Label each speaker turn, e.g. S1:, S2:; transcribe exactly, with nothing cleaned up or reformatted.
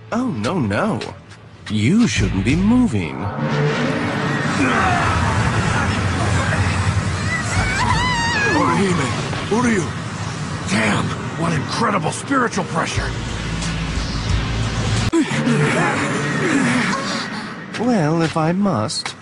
S1: Oh, no, no. You shouldn't be moving.
S2: Orihime, Uryu! Damn, what incredible spiritual pressure!
S1: Well, if I must,